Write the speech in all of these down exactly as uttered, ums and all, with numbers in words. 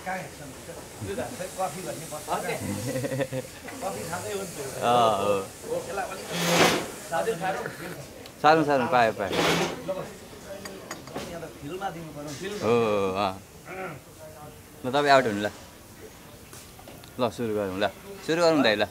साह्रो साह्रो पायो पायो हो ल तपाईँ आउट हुनु ल ल सुरु गरौँ ल सुरु गरौँ दाइ ल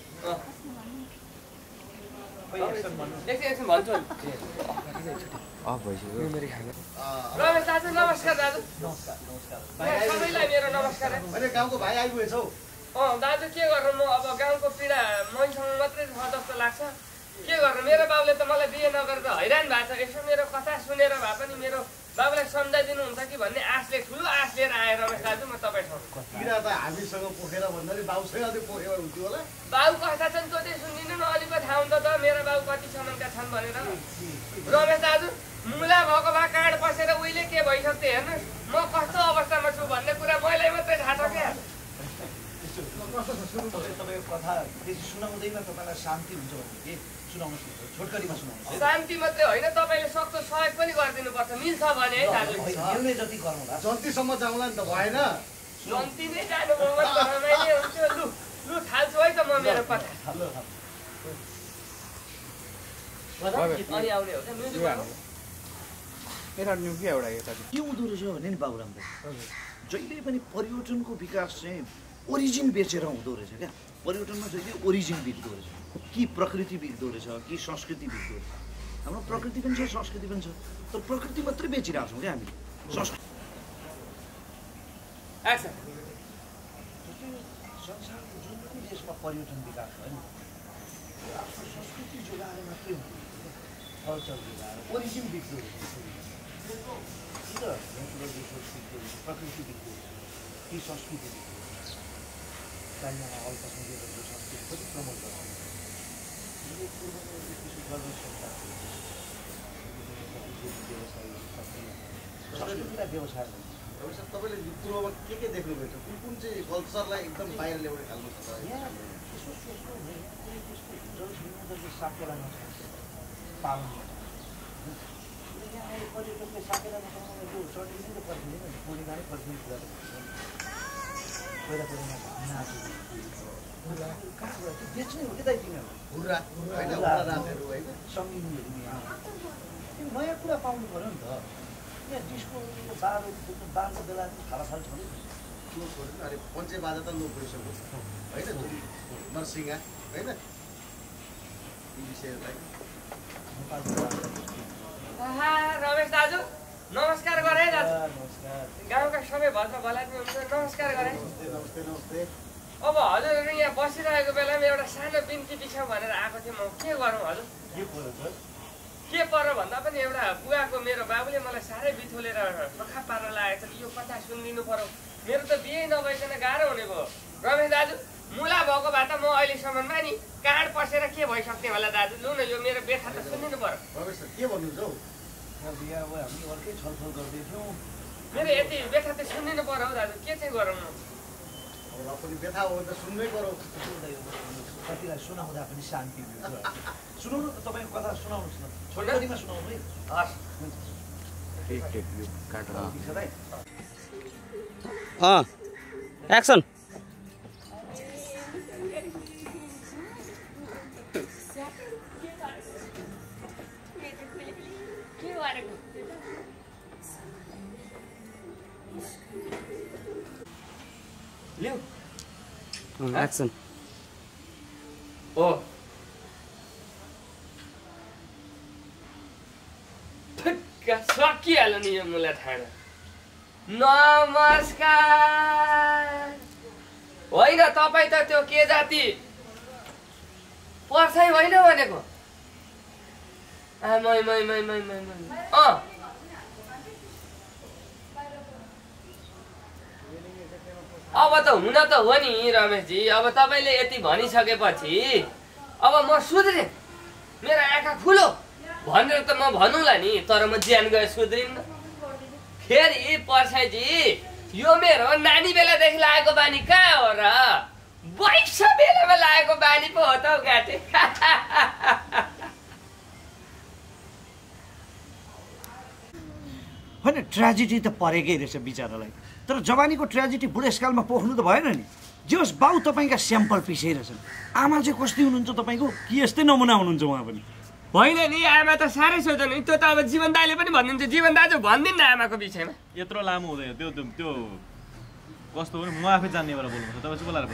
अफ भइसक्यो रमेश दाजु नमस्कार दाजु सबैलाई मेरो नमस्कार अहिले गाउँको भाइ आइपुगेछ हौ अँ दाजु के गर्नु म अब गाउँको पीडा मैसँग मात्रै छ जस्तो लाग्छ के गर्नु मेरो बाबुले त मलाई बिहे नगरेर त हैरान भएको छ यसो मेरो कथा सुनेर भए पनि मेरो बाबुलाई सम्झाइदिनु हुन्छ कि भन्ने आशले ठुलो आश लिएर आएँ रमेश दाजु म तपाईँसँग किरा त हामीसँग पोखेर भन्दाखेरि बाउसँग अझै पोखेर हुन्थ्यो होला बाबु कथा छन् त्यो चाहिँ सुनिदिनु न अलिक थाहा हुन्छ त मेरो बाबु कतिसम्मका छन् भनेर रमेश दाजु मुला भएको भए काँड पसेर उहिले के भइसक्थ्यो हेर्नुहोस् म कस्तो अवस्थामा छु भन्ने कुरा मैले मात्रै थाहा छ क्या तपाईँको कथा बेसी सुनाउँदैन तपाईँलाई शान्ति हुन्छ भने सुनाउनुहोस् छोटकरीमा सुनाउनुहोस् शान्ति मात्रै होइन तपाईँले सक्दो सहयोग पनि गरिदिनुपर्छ मिल्छ भने है दाजु मिल्ने जति गरौँला जन्तीसम्म जाउँला नि त भएन जन्ती नै जानु रमाइलो हुन्थ्यो लु लु थाल्छु है त म मेरो कथा अनि आउने हो क्या म्युजिक के हुँदो रहेछ भने नि बाबुराम भाइ जहिले पनि पर्यटनको विकास चाहिँ ओरिजिन बेचेर हुँदो रहेछ क्या पर्यटनमा जहिले ओरिजिन बिग्दो रहेछ कि प्रकृति बिग्दो रहेछ कि संस्कृति बिग्दो रहेछ हाम्रो प्रकृति पनि छ संस्कृति पनि छ तर प्रकृति मात्रै बेचिरहेको छौँ क्या हामी संस्कृति संसारको जुन पनि देशमा पर्यटन विकास भयो नि आफ्नो संस्कृति जोगाएर मात्रै हुँदैन कल्चर जोगाएर ओरिजिन बिग्दो रहेछ नेचुरल रिसोर्स बिग्दो रहेछ प्रकृति बिग्दो रहेछ कि संस्कृति बिग्दो रहेछ चाइनामा अल्पसङ्ख्यकहरूको संस्कृति पनि प्रमोट गर्छ संस्कृतिलाई व्यवसाय भन्छ तपाईँले पूर्वमा के के देख्नुभएको छ कुन कुन चाहिँ कल्चरलाई एकदम बाहिर ल्याउने खालको छ यहाँ यसो सोच्नु साकेला नसक्छ पालन गर्छ यहाँ अहिले पर्यटकले साकेला नसक्नु त्यो चढिने त पर्खिँदैन नि पूर्णिमा नै पर्खिने कुरा पहिला पहिला नाच्नु बेच्ने हो कि दाइ तिनीहरू सङ्गीतहरू नयाँ कुरा पाउनु पऱ्यो नि त यहाँ डिस्को बाह्र बाह्रको बेला थाला थाल छ अरे पञ्चे बाजा त लोप भइसक्यो होइन नरसिंहा होइन रमेश दाजु नमस्कार गरे दाजु गाउँका सबै भद्र भलाद्मी हुन्छ नमस्कार गरे नमस्ते नमस्ते अब हजुरहरू यहाँ बसिरहेको बेलामा एउटा सानो बिन्ती बिछाउ भनेर आएको थिएँ म के गरौँ हजुर के पऱ्यो के पऱ्यो भन्दा पनि एउटा बुवाको मेरो बाबुले मलाई साह्रै बिथोलेर सखा पार्न लागेको छ यो कथा सुनिदिनु पर्यो मेरो त बिहे नभइकन गाह्रो हुने भयो रमेश दाजु मुला भएको भए त म अहिलेसम्ममा नि काँड पसेर के भइसक्ने होला दाजु लु न यो मेरो व्यथा त सुनिदिनु पर्यो रमेश के भन्नुहुन्छ हौ बिहा अब हामी अर्कै छलफल गर्दैथ्यौँ मेरो यति व्यथा त सुनिदिनु पर्यो हौ दाजु के चाहिँ गरौँ अब पनि व्यथा हो भने त सुन्नै पर्यो कतिलाई सुनाउँदा पनि शान्ति मिल्छ सुनाउनु त तपाईँको कथा सुनाउनुहोस् न छोटकरीमा सुनाउनु है हस् अँ एक्सन एक्सन ओ ठक्क सकिहाल्यो नि यो मुला ठाडा नमस्कार होइन तपाईँ त त्यो के जाति पर्छ होइन भनेको मै मै मै मै मै अँ अब त हुन त हो नि रमेशजी अब तपाईँले यति भनिसकेपछि अब म सुध्रेँ मेरो आँखा खुलो भनेर त म भनौँला नि तर म ज्यान गए सुध्रिन्न फेरि पर्साईजी यो मेरो नानी बेलादेखि लागेको बानी कहाँ हो र बैस बेलामा लागेको बानी पो हो त हौ गाँटे होइन ट्रेजेडी त परेकै रहेछ बिचरालाई तर जवानीको ट्रेजेडी बुढेसकालमा पोख्नु त भएन नि। जे होस् बाउ तपाईँका स्याम्पल पिसै रहेछन्। आमा चाहिँ कस्तै हुनुहुन्छ तपाईँको? कि यस्तै नमुना हुनुहुन्छ उहाँ पनि? होइन नि आमा त साह्रै सोध्नु नि। त्यो त अब जीवन दाइले पनि भनिदिन्छ। जीवन दाजु भनिदिन्न आमाको विषयमा। यत्रो लामो हुँदैन त्यो त्यो कस्तो हो म आफै जान्ने भएर बोल्नुपर्छ। तपाईँ चाहिँ बोलाएर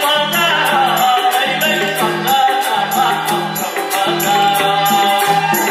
Bye.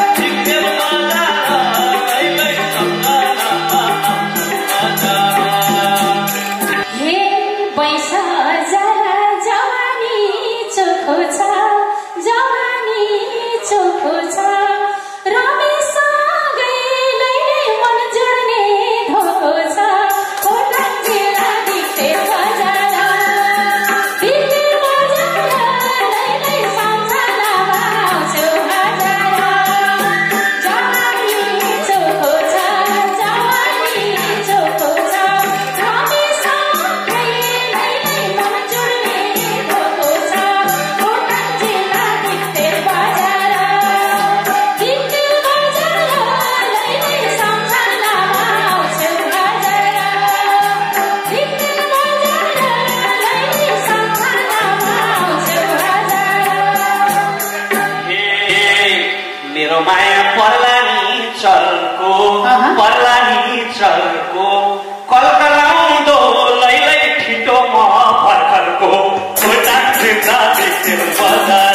पर्लानी चलको कलकलाउँदो लैलै ठिटो म भर्खरको भुटान फिर्ता देख्थेँ बजार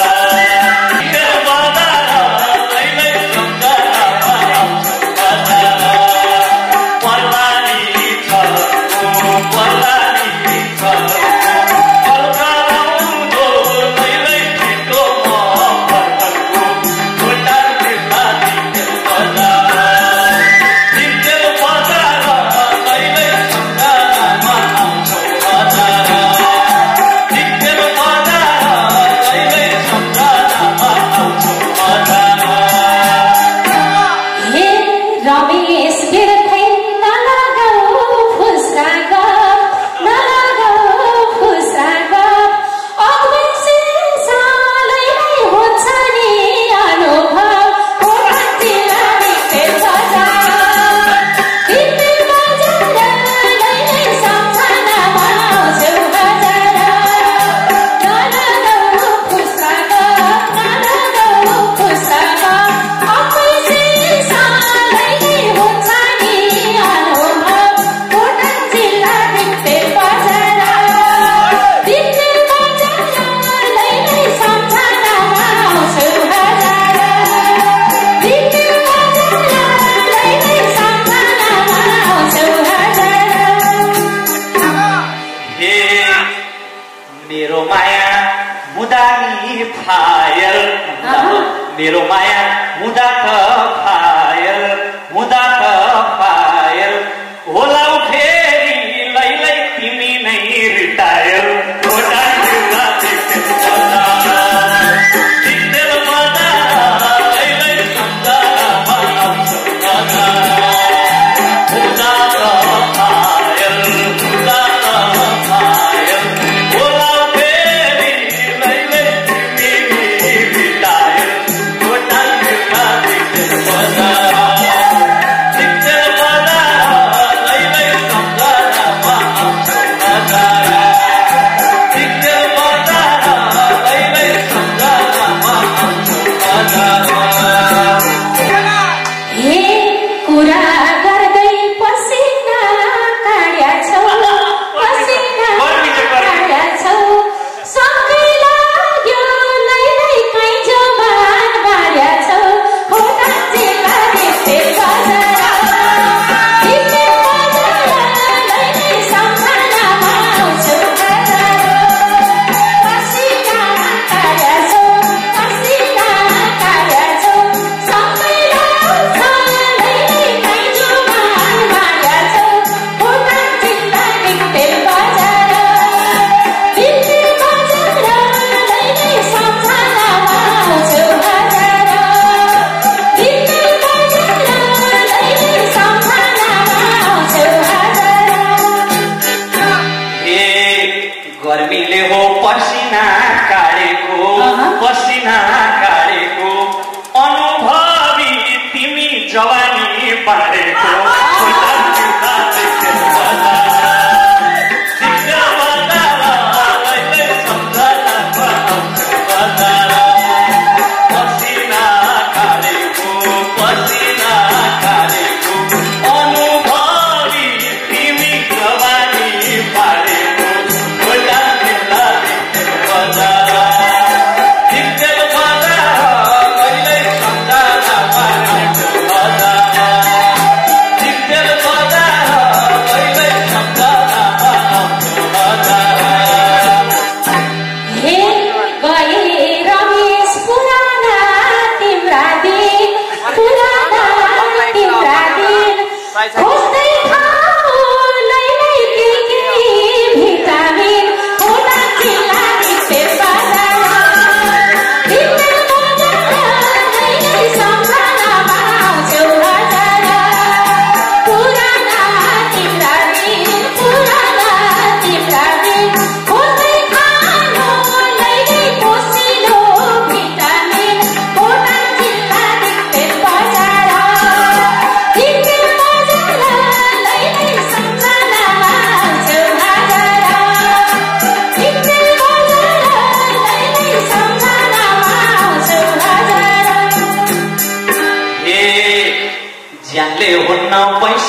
मेरो माया मुदा त फायल मुदा त फायल होला फेरि लैलै तिमी नै रिटायर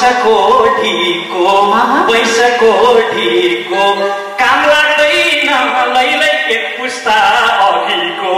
पैसाको ढिको पैसाको ढिको काम लाग्दैन लैलै एक पुस्ता अघिको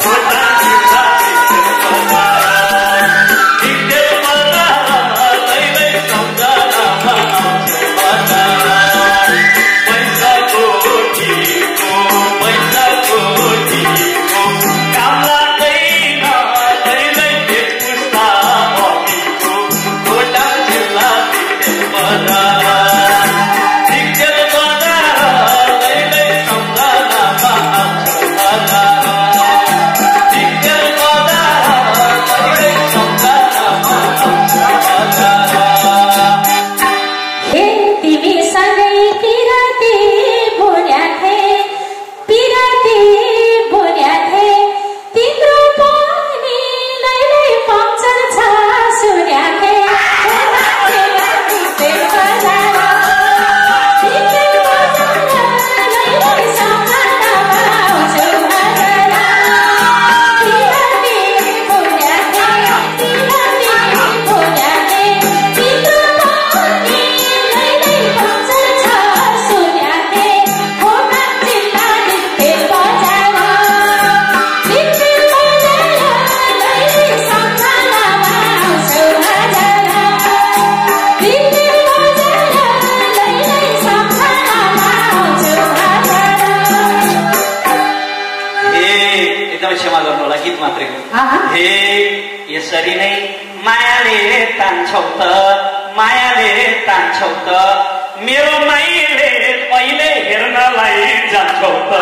यसरी नै मायाले तान्छौ त मायाले तान्छौ त मेरो माइले पहिले हेर्नलाई जान्छौ त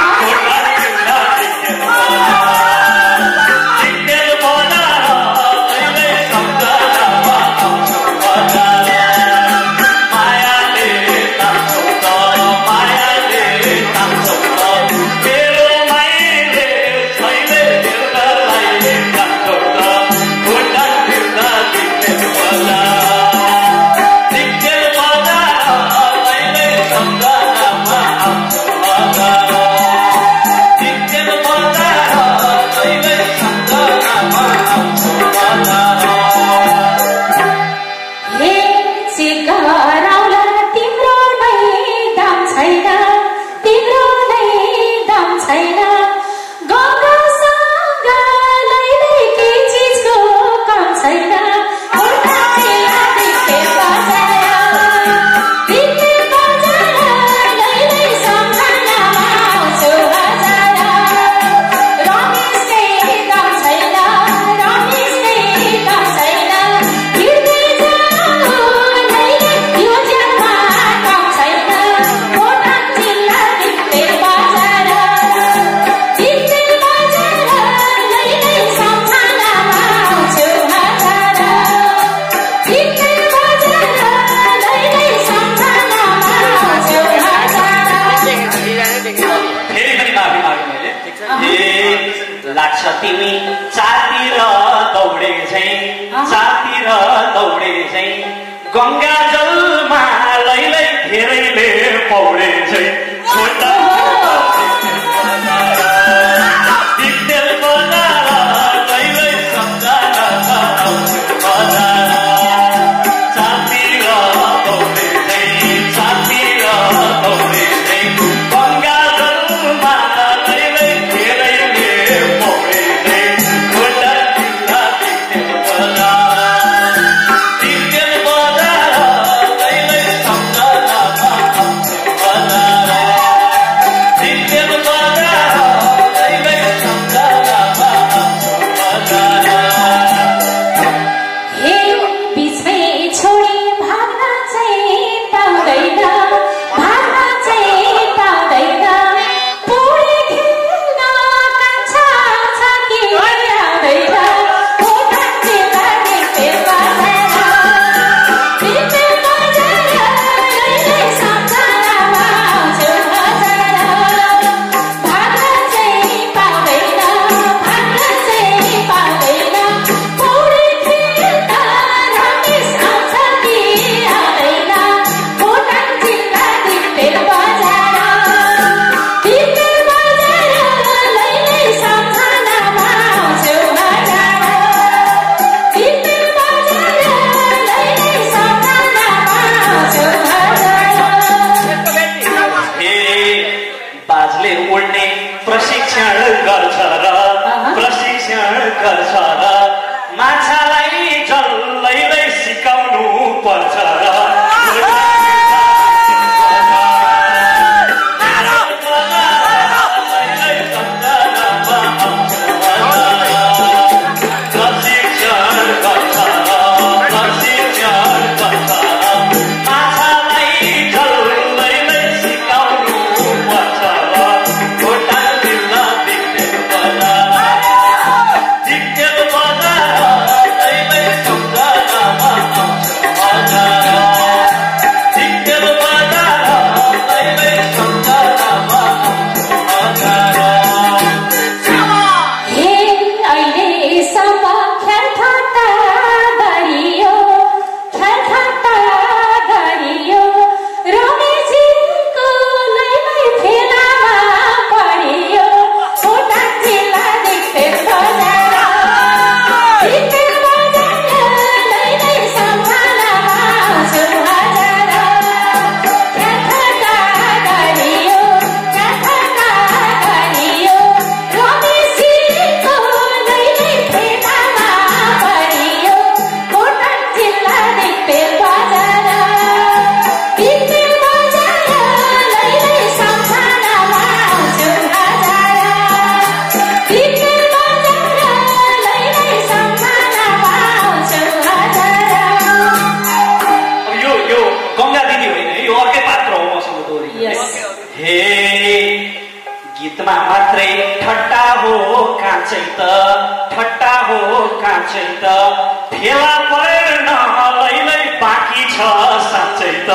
तिमी चातिर दौडे झै चातिर दौडे झै गंगा जलमा लैलै धेरैले पौडे झै छोटा दिक्तेल बजार लैलै सम्झना बजार चातिर दौडे झै चातिर दौडे झै गंगा जलमा लैलै धेरैले पौडे गङ्गा दिदी होइन यो अर्कै पात्र हो मसँग दोहोरिने। हे गीतमा मात्रै ठट्टा हो काँचै त ठट्टा हो काँचै त फेला पर्न लैलै बाँकी छ साँच्चै त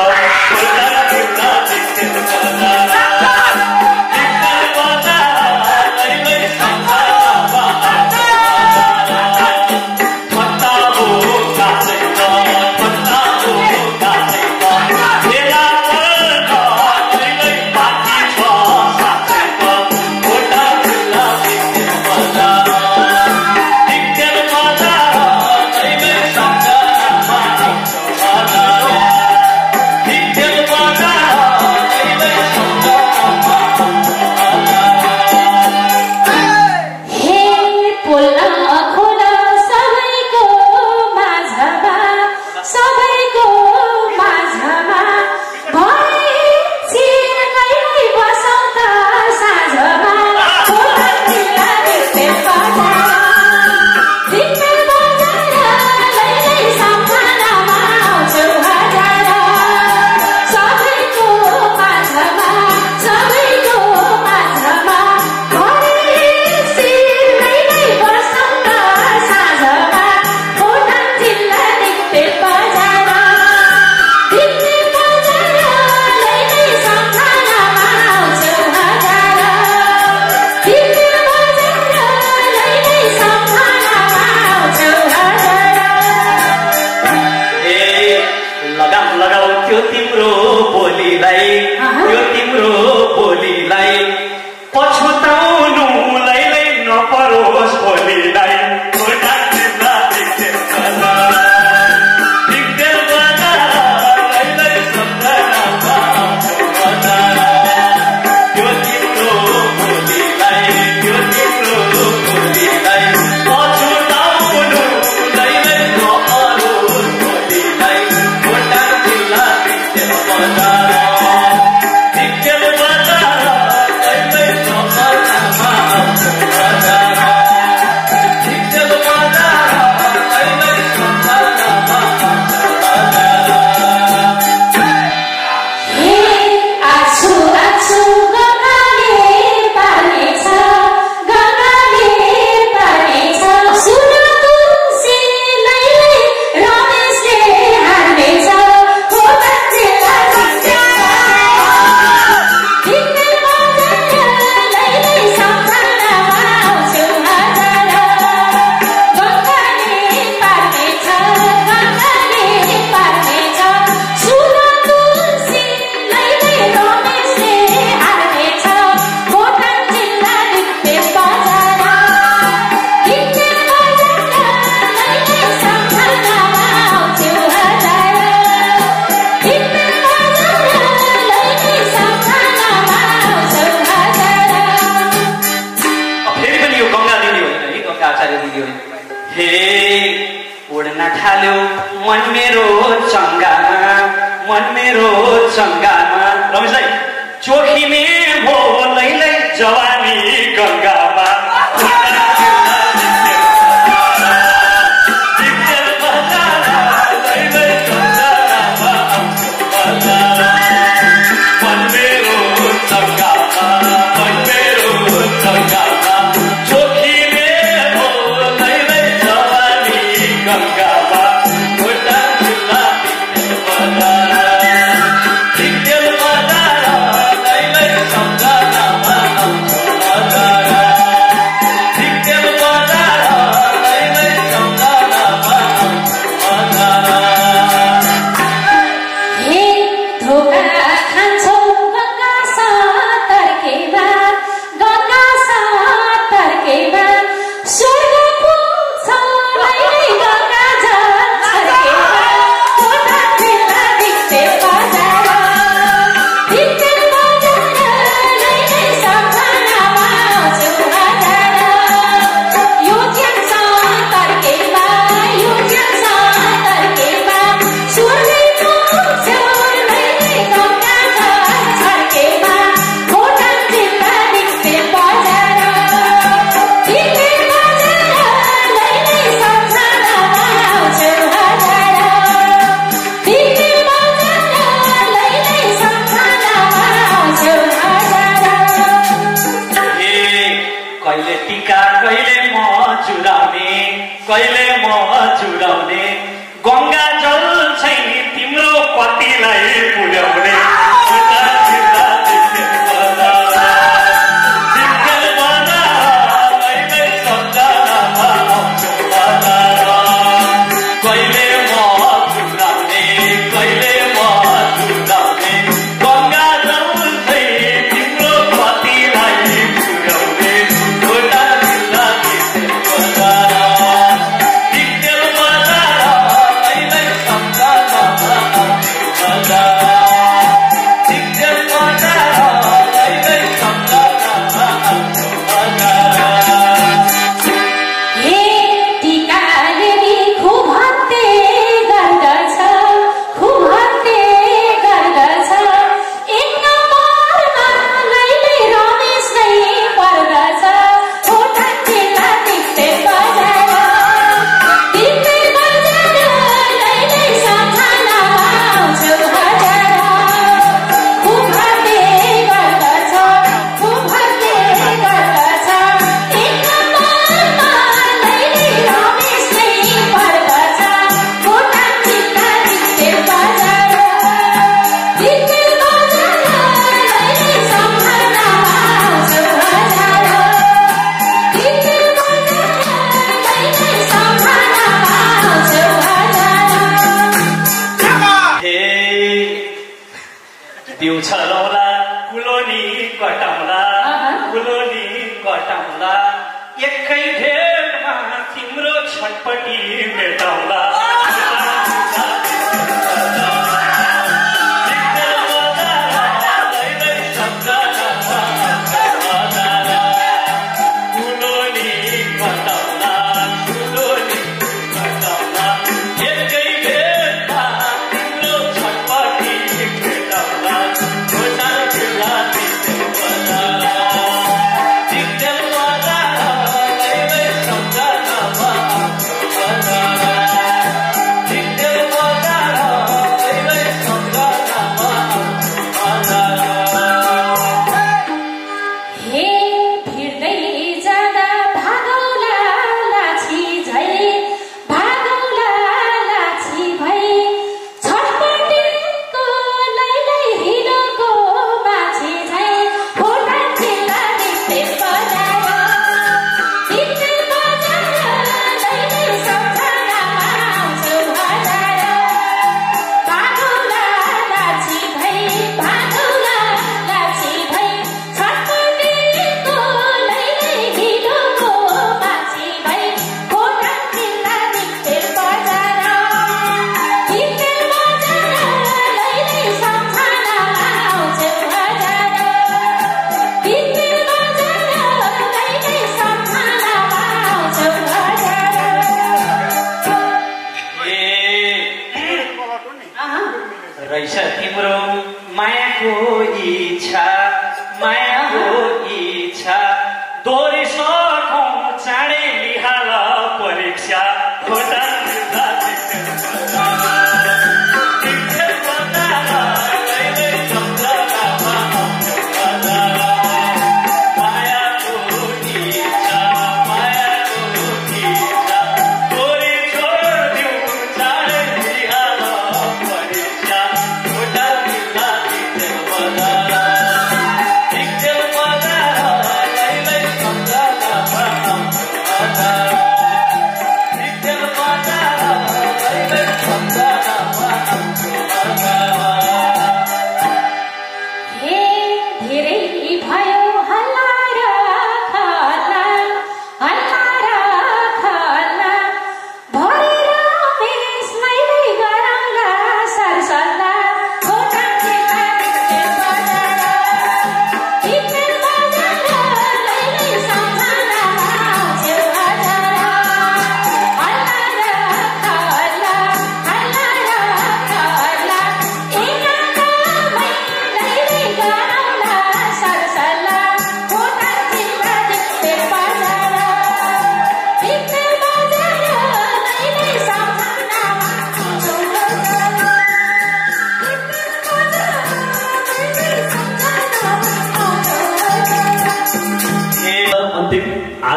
Sure, टिका कहिले म चुराउने कहिले म चुराउने गङ्गा जल छैन तिम्रो पतिलाई पुर्याउने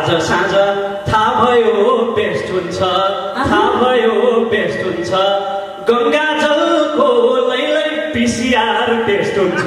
आज साँझ थाहा भयो बेस्ट हुन्छ थाहा भयो बेस्ट हुन्छ गङ्गा जलको लैलै पिसिआर टेस्ट हुन्छ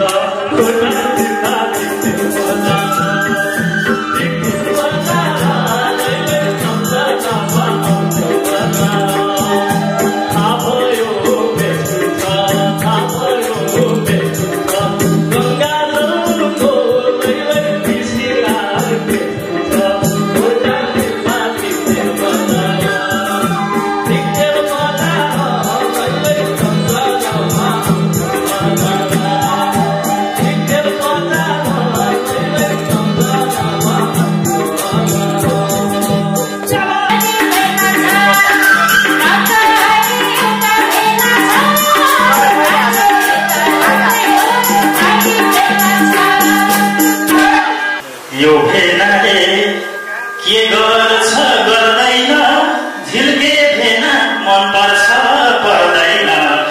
यो भेनाले के गर्छ गर्दैन झिल्के भेना मन पर्छ पर्दैन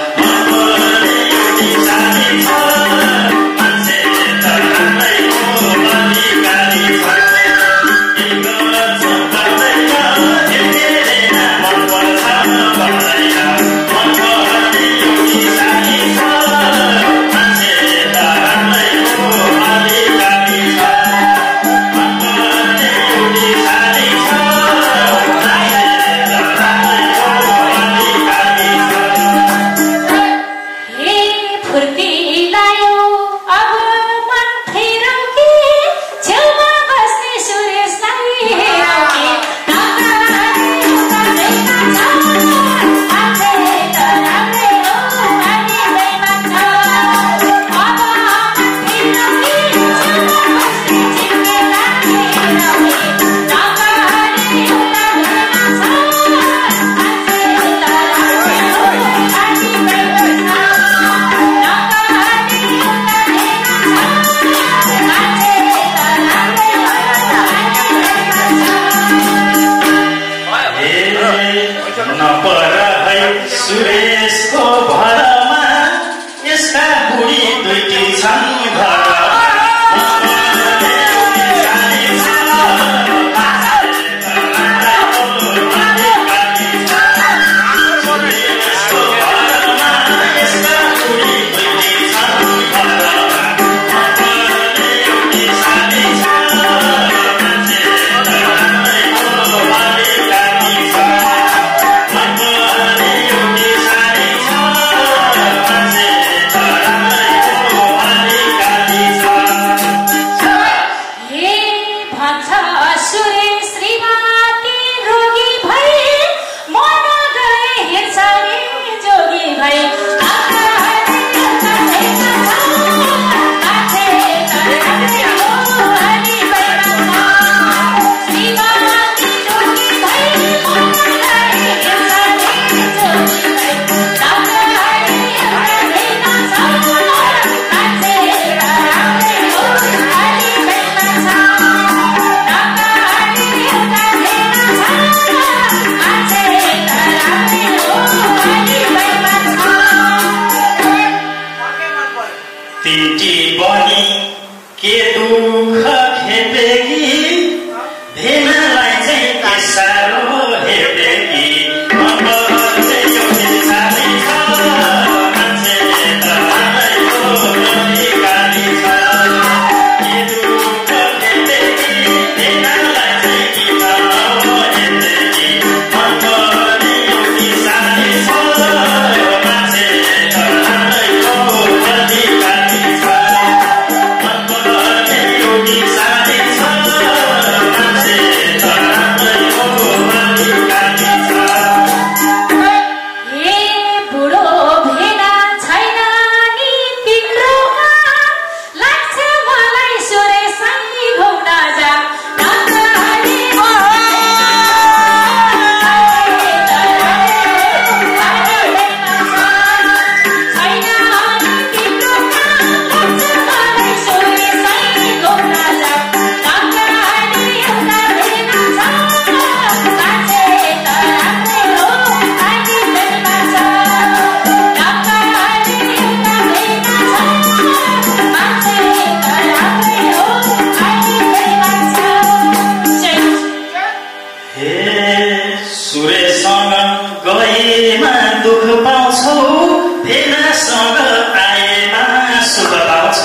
सुरेशको भरमा यसका बुढी दुईटी छन् घर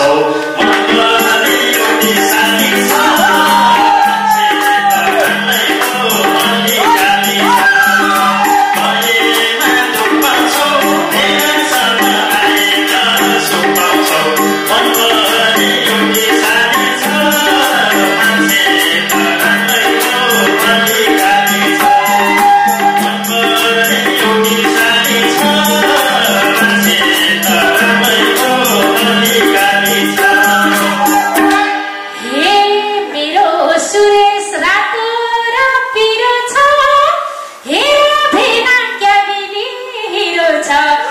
छौ मनभरि एउटी सानी छ मान्छे तँलाई हो अलिकति छ भएमा दुख पाउँछौ धेरैसँग आएर सुख पाउँछौ मनभरि एउटी सानी छ मान्छे तँलाई हो अलिकति छ मनभरि एउटी सानी छ मान्छे तँलाई हो अलिकति छ हे मेरो सुरेश रातो र पिरो छ हे भेना क्या बिनी हिरो छ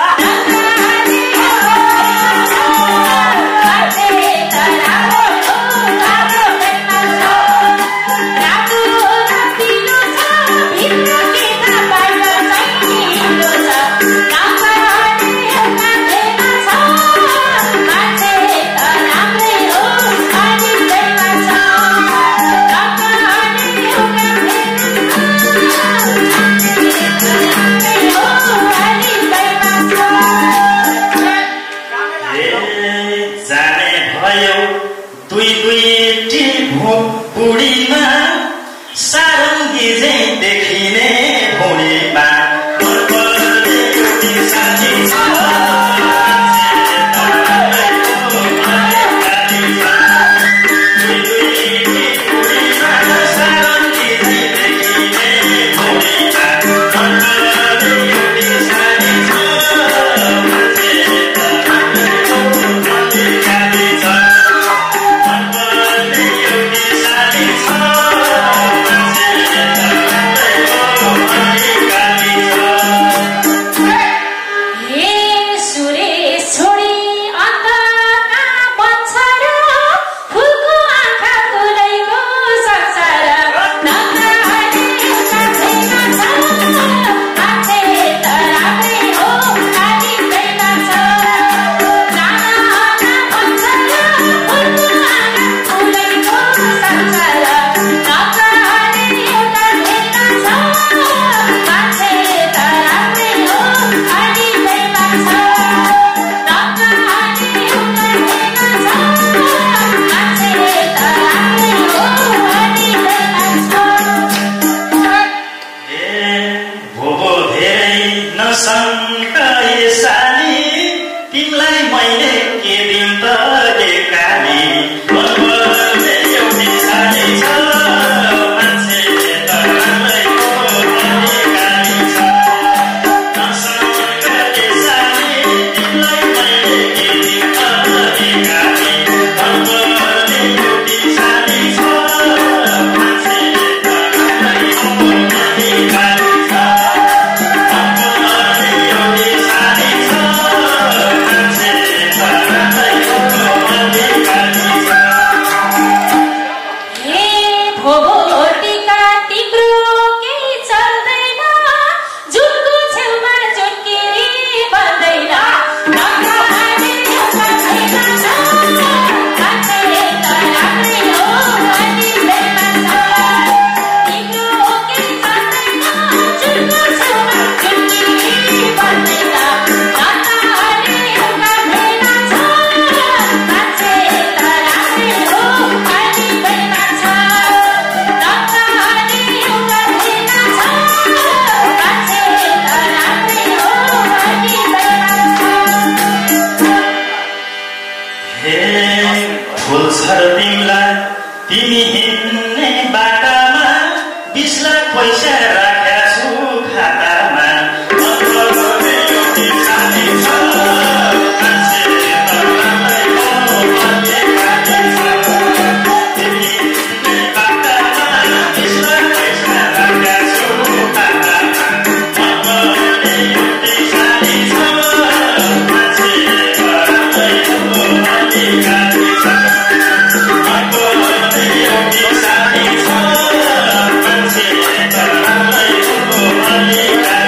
जाने भयो दुई दुईटी बुढीमा सारङ्गी झैँ देखिने भुँडीमा मनभरि एउटी सानी छ मान्छे तँलाई हो अलिकति छ दुई दुईटी बुढीमा सारङ्गी झैँ देखिने भुँडीमा मनभरि एउटी सानी छ मान्छे तँलाई हो अलिकति छ मनभरि एउटी सानी छ मान्छे तँलाई हो अलिकति छ हे सुरेश छोडी अन्धका बन्छ र फुलको आँखा फुलैको संसार नकाने एउटा छैन छ मान्छे त राम्रै हो खाली प्रेमा छ नाना बन्छ र फुलको आँखा फुलैको संसार नकाने एउटा छैन छ मान्छे त राम्रै हो खाली प्रेमा छ नकाने एउटा छैन छ मान्छे त राम्रै हो खाली प्रेमा छ ए भोभो धेरै नशङ्का ए सानी तिमीलाई मैले के दिन त देखाली मनभरि एउटी सानी छ मान्छे तँलाई हो अलिकति छ नशङ्का ए सानी तिमीलाई मैले के दिन त देखाली मनभरि एउटी सानी छ मान्छे तँलाई हो अलिकति छ मनभरि एउटी सानी छ मान्छे तँलाई हो अलिकति छ हे भोटिका तिम्रो केही चल्दैन जुनको छेउमा जुनकिरी बन्दैन नकाने एउटा छैन छ मान्छे त राम्रै हो अनि प्रेमा छ तिम्रो केही चल्दैन जुनको छेउमा जुनकिरी बन्दैन नकाने एउटा छैन छ मान्छे त राम्रै हो अनि प्रेमा छ नकाने एउटा छैन छ मान्छे त राम्रै हो अनि प्रेमा छ हे फुल छ र तिमीलाई तिमी हिँड्ने बाटामा बिस लाख पैसा राख्या छु खातामा मनभरि एउटी सानी छ मान्छे तँलाई हो अलिकति छ तिमी हिँड्ने बाटामा बिस लाख पैसा राख्या छु खातामा मनभरि एउटी सानी छ मान्छे तँलाई हो अलिकति छ मनभरि एउटी सानी छ मान्छे तँलाई हो अलिकति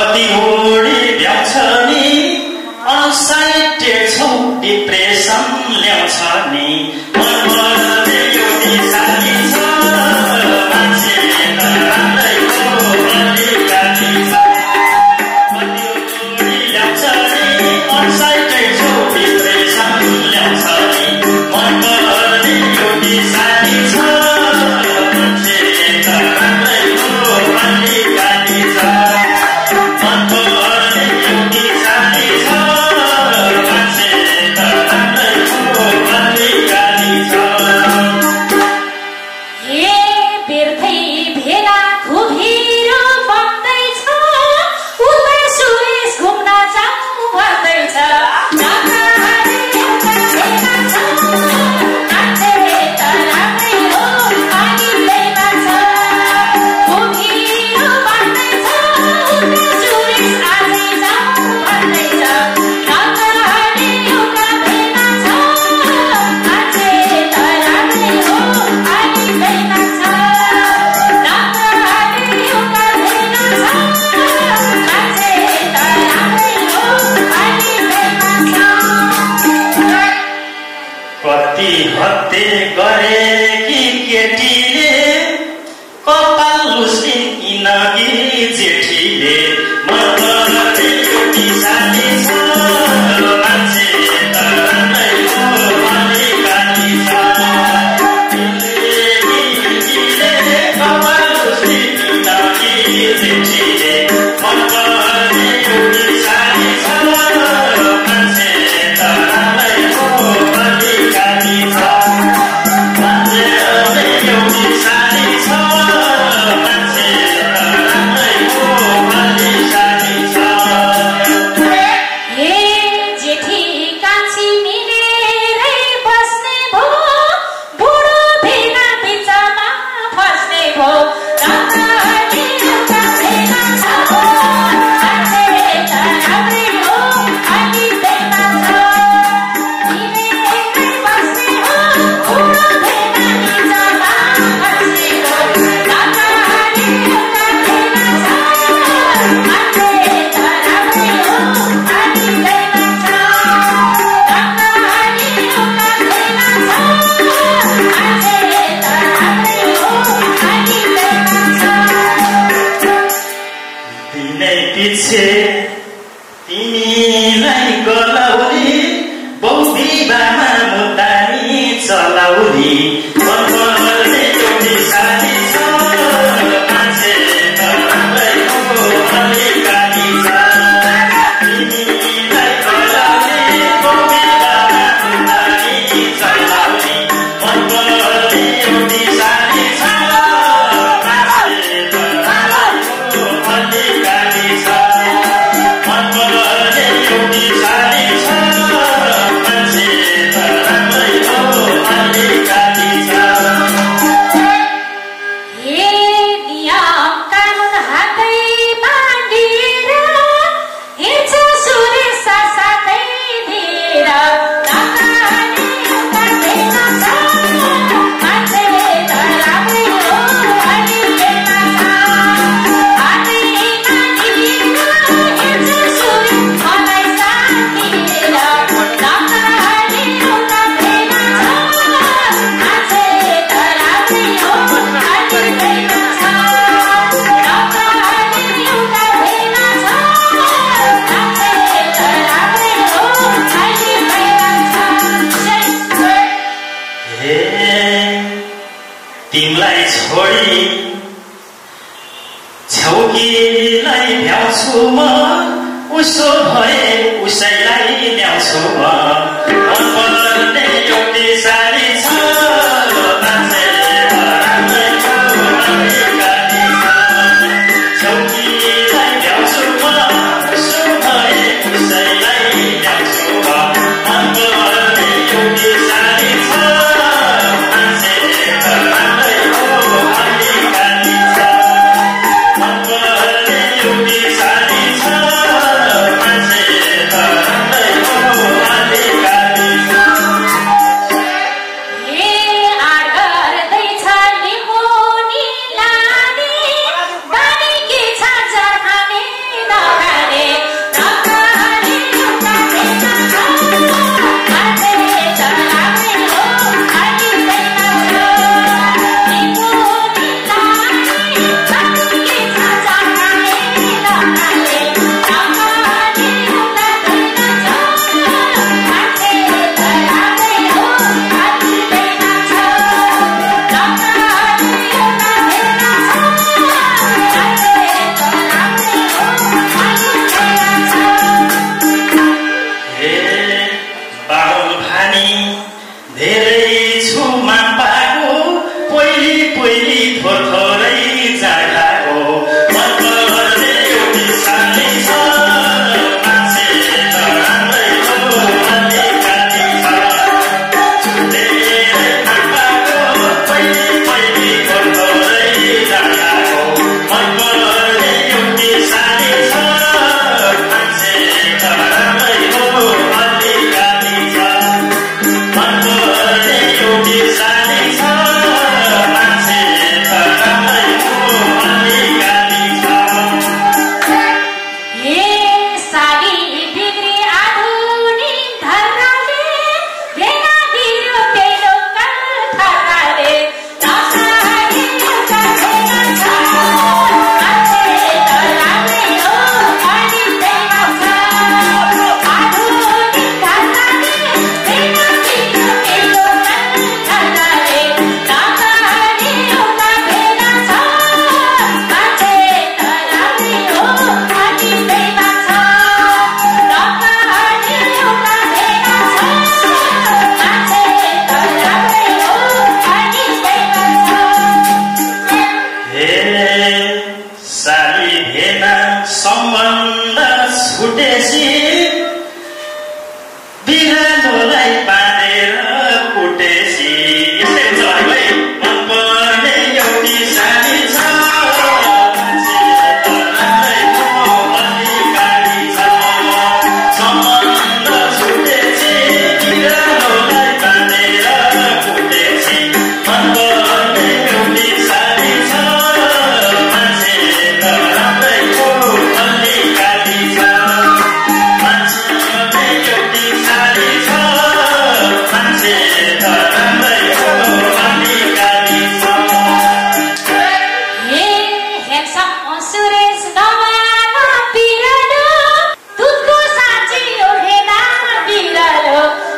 कति उडी ल्याउँछ नि अनसाइटेड छौ डिप्रेसन ल्याउँछ नि मनमर्ने एउटी साली छ मान्छे त राम्रै हो अलिकति छ कति उडी ल्याउँछ नि अनसाइटेड छौ डिप्रेसन ल्याउँछ नि मनमर्ने एउटी साली छ मान्छे त राम्रै हो अलिकति छ तिमलाई छोडी छौकीलाई भ्याउँछु म उसो भए उसैलाई ल्याउँछु म मनपर्ने एउटी साडी छ मान्छे छौकीलाई भ्याउँछु म उसो भए उसैलाई ल्याउँछु म मनपर्ने एउटी साडी छ मान्छे Yeah. सम्बन्ध छुटेपछि बिरालोलाई बाँधेर कुटेपछि यसै जय मन पर्ने एउटी सानी छ सम्बन्ध छुटेपछि बिरालोलाई बाँधेर कुटेपछि मन पर्ने एउटी सानी छ मान्छे त राम्रैको अलि काली छ मान्छे एउटी सानी छ मान्छे त राम्रैको अलि काली छ हे हेक्सम सुरेश गवाना पिरालो दुधको साँची ओढेना बिरालो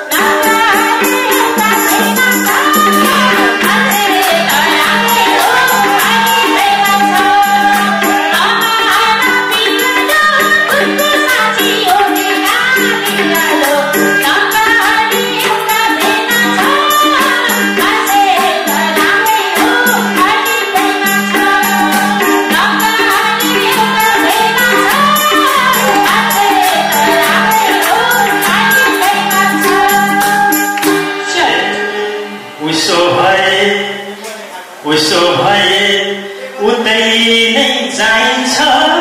उसो भए उसो भए उतै नै जाइन्छ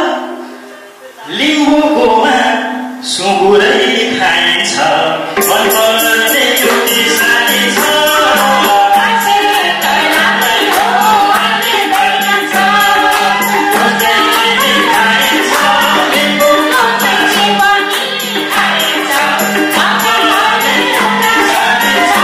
लिम्बूकोमा सुँगुरै खाइन्छ मन पर्ने एउटी सानी छ मान्छे त राम्रैको अलि काली छ उतै नै खाइन्छ लिम्बूकोमा सुँगुरै खाइन्छ मन पर्ने एउटी सानी छ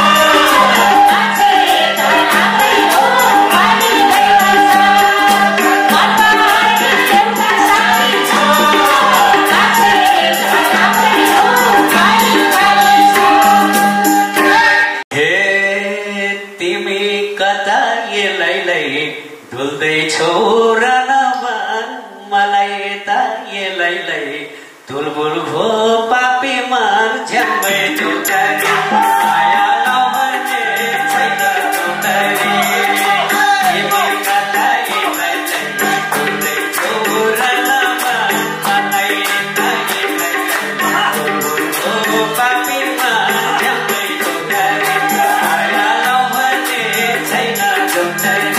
ढुल्दैछौ रनमा मलाई यता यसलाई धुलबुल भो पापी मान झ्याम्मै चौतारी माया नभने छैन चौतारी तिमी कता यसलाई ढुल्दैछौ रनमा मलाई यता यसलाई धुलबुल भो पापी मान झ्याम्मै चौतारी माया नभने छैन चौतारी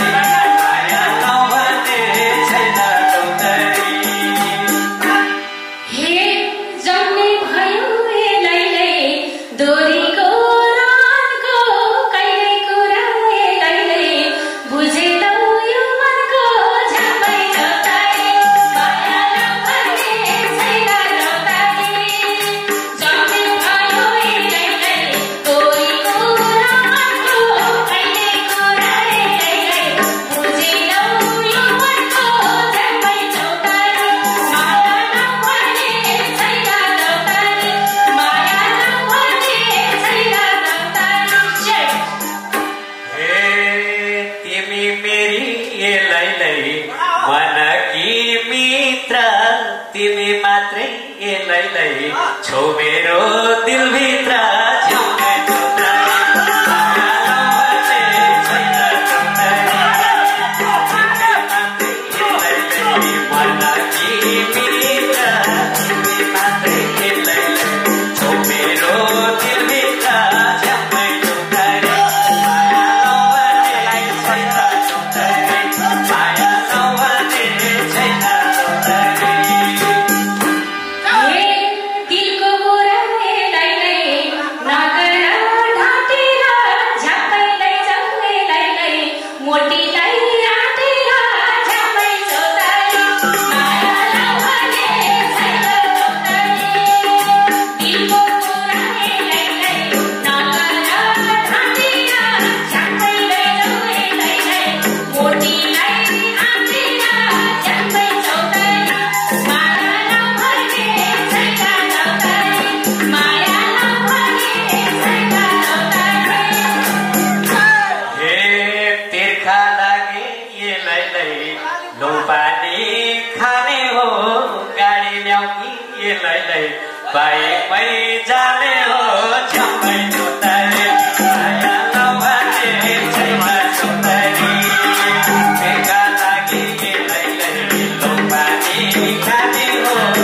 तिमी मात्रै यसलाई छौ मेरो दिलभित्र झ्याउमै बाइकमै जाने हो झ्याउमै चौतारी माया नभने छैन चौतारी बेका लागि यसलाई लो पानी खाने हो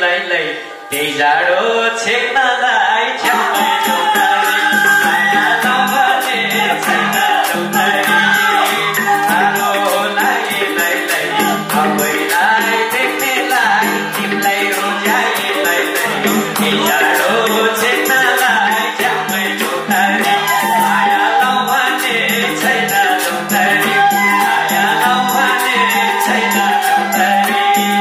यसलाई त्यही जाडो छेक्नलाई झ्याम्मै चौतारी माया नभने छैन चौतारी आलोलाई यसलाई सबैलाई देख्नेलाई तिमीलाई रोजाइ यसलाई जाडो छेक्नलाई झ्याम्मै चौतारी माया नभने छैन चौतारी माया नभने छैन चौतारी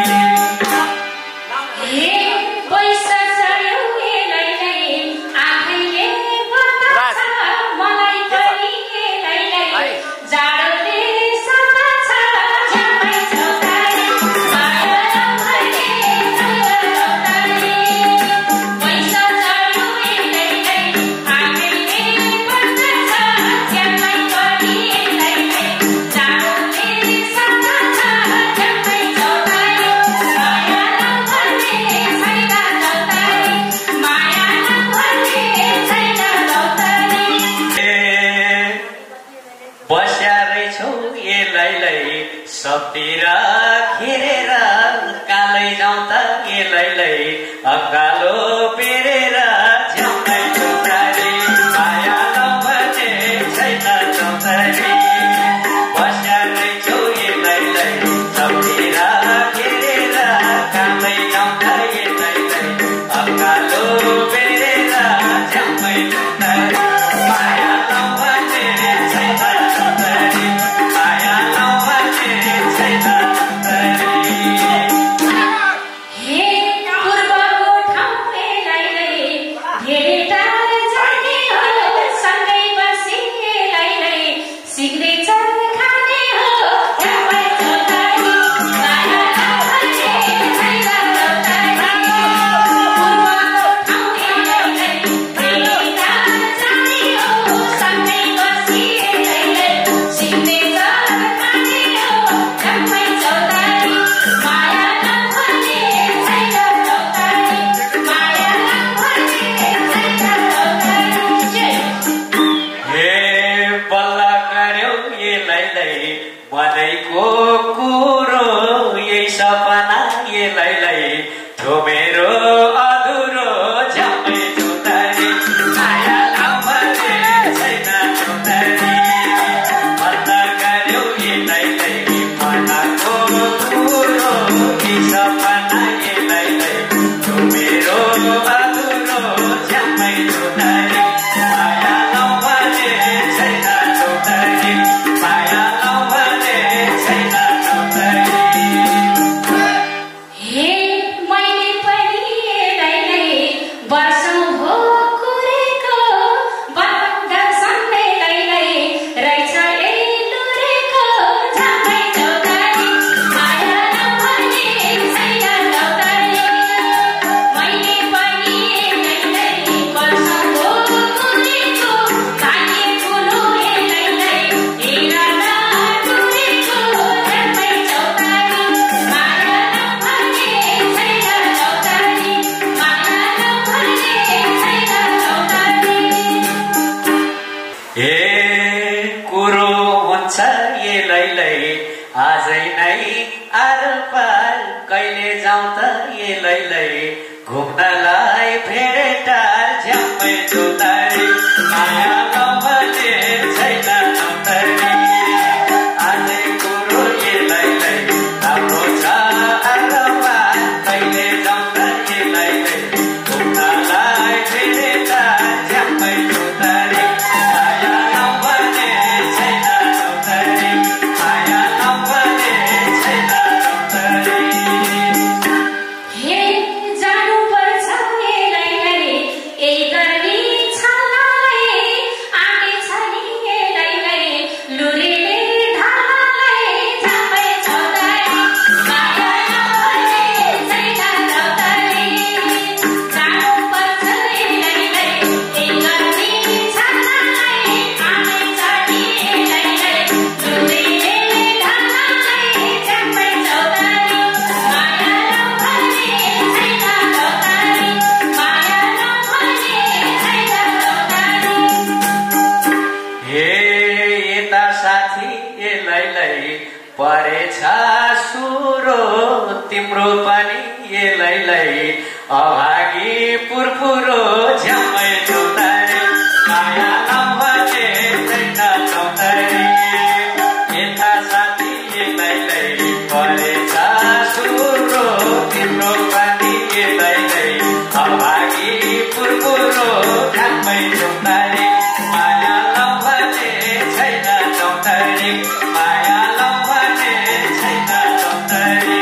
सबतिर खेरेर कालै जाउँ त यसलाई अकालो पेरेर झ्याम्मै चौतारी माया नभने छैन चौतारी बस्यारै छौ यसलाई सबतिर खेरेर कालै जाउँ त यसलाई अकालो पेरेर झ्याम्मै चौतारी माया नभने छैन चौतारी माया नभने छैन चौतारी हे पूर्वको ठाउँ भनेको कुरो यही सपना यसलाई थो मेरो अधुरो झ्याम्मै चौतारी माया नभने छैन चौतारी भन्दा गर्यो यसलाई भनेको कुरो यही सपना यसलाई थो मेरो अधुरो झ्याम्मै चौतारी माया नभने छैन चौतारी माया नभने छैन चौतारी हे मैले पनि यसलाई वर्षौं हो कुरेको बन्द सम्मेलाई रहेछ यही लुरेको झ्याम्मै चौतारी माया नभने छैन चौतारी मैले पनि यसलाई वर्षौं हो कुरेको भाग्य कुलो यसलाई हेर नडुरेको झ्याम्मै चौतारी माया नभने छैन चौतारी माया नभने छैन चौतारी हे कुरो हुन्छ यसलाई आजै नै आर पार कहिले जाउँ त यसलाई घुम्नलाई भेटार झ्याम्मै चौतारी माया नभने छैन चौतारी आजै कुरो यसलाई राम्रो छ आर पार कहिले जाउँ त यसलाई घुम्नलाई भेटार झ्याम्मै चौतारी माया नभने छैन चौतारी माया नभने छैन चौतारी हे जानु पर्छ यसलाई यही गर्मी छलाई आमे तिम्रो पनि यसलाई अभागी पुरपुरो झ्यामै चौतारी माया नभने छैन चौतारी यता साथी यसलाई परेछ सुरो तिम्रो पनि यसलाई अभागी पुरपुरो झ्यामै चौतारी माया नभने छैन चौतारी माया नभने छैन चौतारी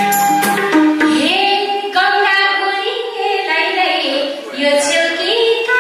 Yo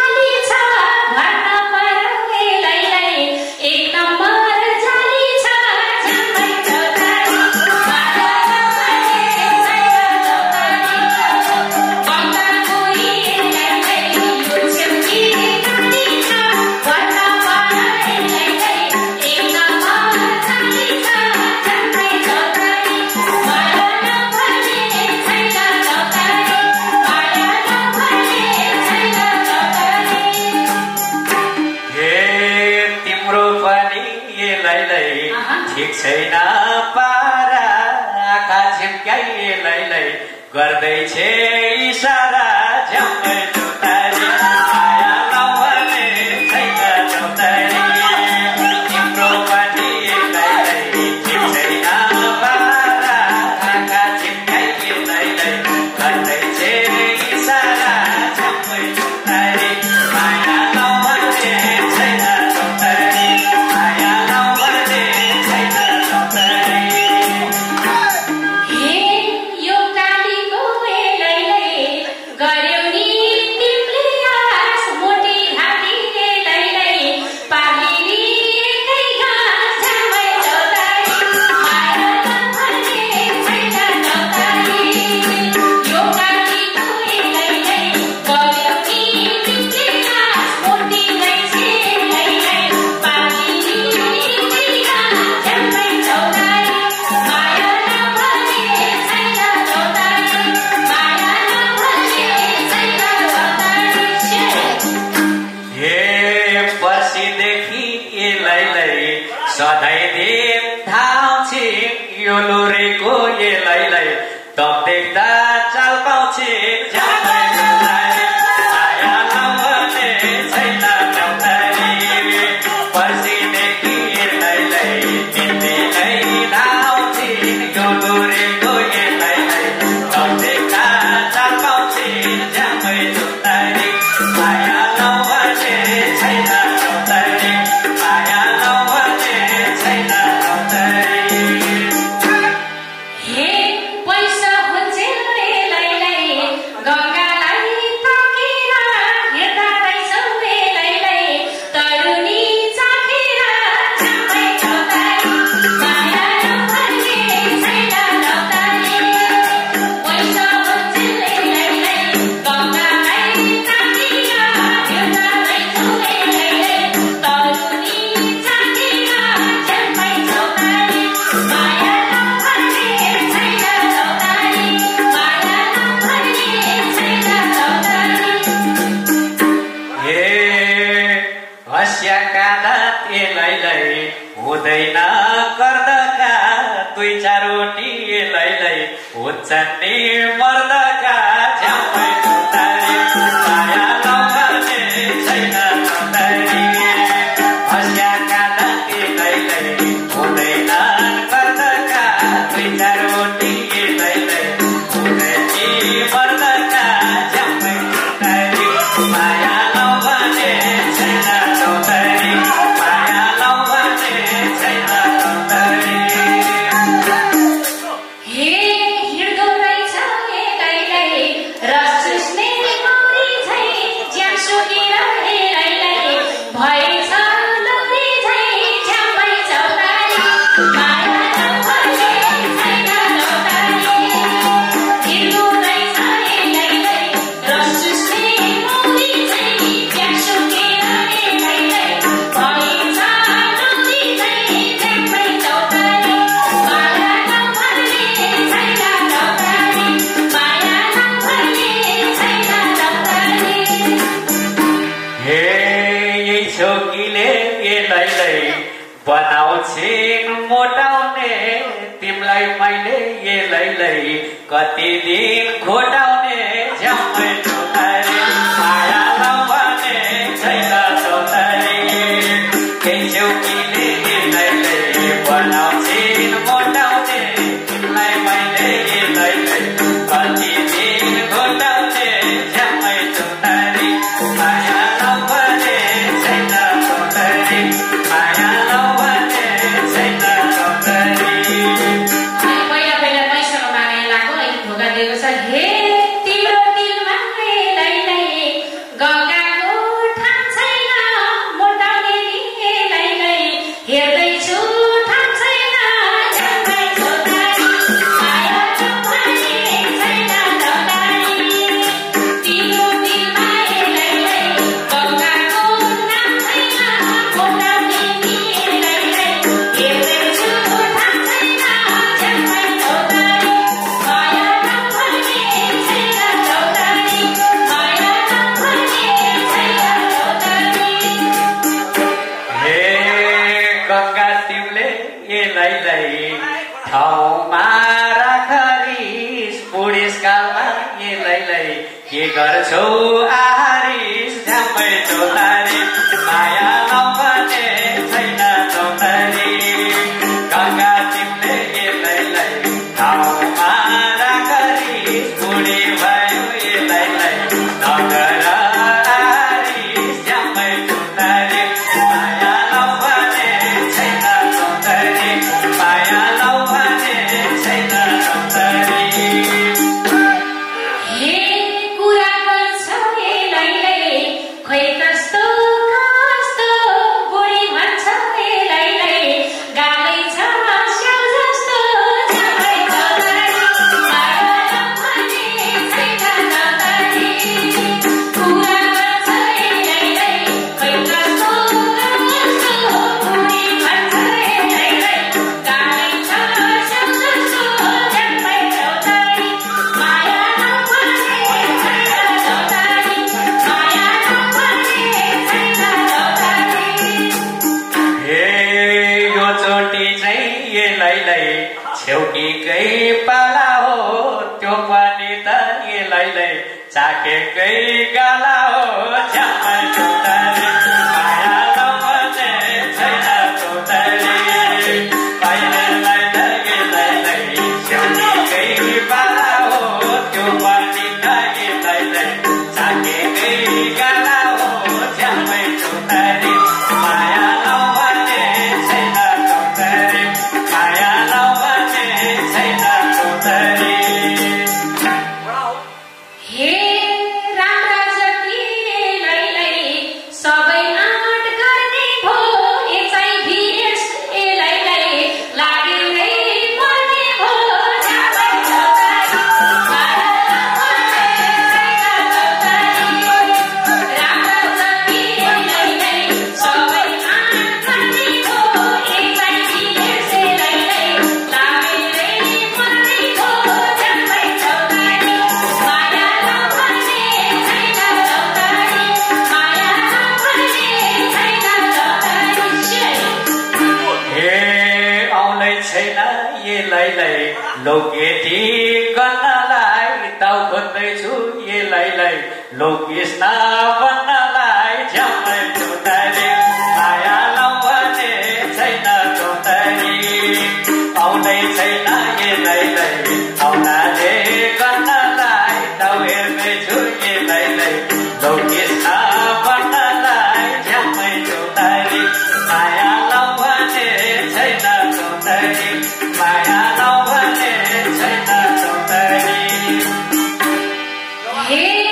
गर्दै छे इशारा झ्याम्मै चौतारी माया नभने छैन चौतारी तिम्रो पनि एक्लैलाई ठिक छैन बारा आँखा चिन्नै एक्लैलाई गर्दै छे इशारा झ्याम्मै चौतारी माया नभने छैन चौतारी माया नभने छैन चौतारी हे यो कालीको एलैलै गर्यौ नि तिमीले आस मोटी हातीले लैलै पालिनी एकै घाँस झ्याम्मै चौतारी माया नभने छैन चौतारी यो कालीको एलैलै गर्यौ नि तिमीले आस मोटी लैछे लैलै पालिनी एकै घाँस झ्याम्मै चौतारी माया नभने छैन चौतारी माया नभने छैन चौतारी हे पर्सिदेखि एलैलै सधैँ दिन धाउँछे यो लोरेको एलैलै तब देख्दा चाल पाउँछे झ्याम्मै चौतारी माया नभने छैन चौतारी पर्सिदेखि एलैलै दिन दिनै धाउँछे यो लोरेको एलैलै तब देख्दा चाल पाउँछे झ्याम्मै चौतारी माया नभने छैन चौतारी माया नभने छैन चौतारी हे पैसा हुन्छ एलैलै गङ्गालाई ताकेर हेर्दा रहेछौ एलैलै तरुनी चाखेर झ्याम्मै चौतारी माया नभने छैन चौतारी पैसा हुन्छ एलैलै गङ्गालाई ताकेर हेर्दा रहेछौ एलैलै तरुनी चाखेर झ्याम्मै चौतारी माया नभने छैन चौतारी माया नभने छैन चौतारी हे हँस्याका दाँत एलैलै हुँदैन गर्दका दुई चारवटी एलैलै हुन्छन् नि मर्दका झ्याम्मै चौतारी माया नभने छैन चौतारी हँस्याका दाँत एलैलै हुँदैन गर्दका दुई चारवटी एलैलै हुँदैन नि मर्दका झ्याम्मै चौतारी माया नभने छैन चौतारी माया नभने छैन चौतारी हे हिँड्दो रहेछ एलैलै रस चुस्ने मौरी झैँ ज्यान सुकेर एलैलै भएछ लोरी झैँ झ्याम्मै चौतारी माया नभने छैन चौतारी हिँड्दो रहेछ एलैलै रस चुस्ने मौरी झैँ ज्यान सुकेर एलैलै भएछ लोरी झैँ झ्याम्मै चौतारी माया नभने छैन चौतारी माया नभने छैन चौतारी हे यही छोकीले एलैलै बनाउँछिन् मोटाउने तिमीलाई मैले एलैलै कति दिन घोटाउने झ्याम्मै चौतारी माया नभने छैन चौतारी यही छोकीले एलैलै बनाउँछिन् मोटाउने तिमीलाई मैले एलैलै कति दिन घोटाउने झ्याम्मै चौतारी माया नभने छैन चौतारी माया नभने छैन चौतारी पहिला पहिला पैसाको मागे लाग्यो अहिले धोका दिएको छ हे लै के गर्छौ आरिस झ्याम्मै चौतारी माया नभने छैन चौतारी गङ्गा तिमीले यसलाई ठाउँमा राखरी बुढी भयो यसलाई नगर आरिस झ्याम्मै चौतारी माया नभने छैन चौतारी माया नभने छैन चौतारी खोइ कस्तो कस्तो बुढी भन्छ यसलाई गालै छ स्याउ जस्तो झ्याम्मै चौतारी माया नभने छैन चौतारी कुरा गर्छ यसलाई खोइ कस्तो कस्तो बुढी भन्छ यसलाई गालै छ स्याउ जस्तो झ्याम्मै चौतारी माया नभने छैन चौतारी माया छेउकीकै पाला हो त्यो पनि त यसलाई चाखेकै गाला हो झ्याम्मै चौतारी माया नभने छैन चौतारी पाइनेलाई त यसलाई छेउकीकै पाला हो त्यो पनि त यसलाई चाखेकै गाला हो झ्याम्मै चौतारी माया नभने छैन चौतारी माया नभने छैन चौतारी हे राम्रा जति यसलाई सबै आँट गर्ने भो एचआइभी एड्स यसलाई लागेरै पर्ने भो झ्याम्मै चौतारी माया नभने छैन चौतारी राम्रा जति यसलाई सबै आँट गर्ने भो एचआइभी एड्स यसलाई लागेरै पर्ने भो झ्याम्मै चौतारी माया नभने छैन चौतारी माया नभने छैन चौतारी हे आउँदै छैन यसलाई लोकेटी गर्नलाई ताउ खोज्दैछु यसलाई लोकेष्ण बन्नलाई झ्याम्मै चौतारी माया नभने छैन चौतारी आउँदै छैन यसलाई आउनाले गर्नलाई ताउ हेर्दैछु यसलाई लोकेष्ण बन्नलाई झ्याम्मै चौतारी माया नभने छैन चौतारी माया नभने छैन चौतारी हे